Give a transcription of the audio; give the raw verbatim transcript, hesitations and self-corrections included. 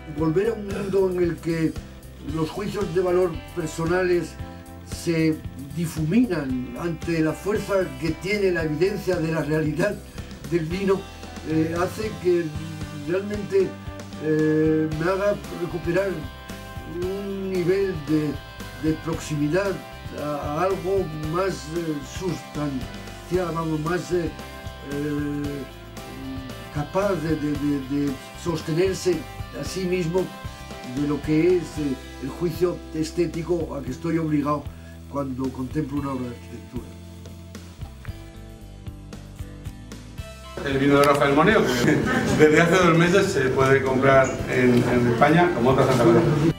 volver a un mundo en el que los juicios de valor personales se difuminan ante la fuerza que tiene la evidencia de la realidad del vino, eh, hace que realmente eh, me haga recuperar un nivel de, de proximidad a, a algo más eh, sustancial, vamos, más eh, eh, capaz de, de, de, de sostenerse a sí mismo de lo que es eh, el juicio estético a que estoy obligado cuando contemplo una obra de arquitectura. El vino de Rafael Moneo, que desde hace dos meses se puede comprar en, en España como otra Santa Fe.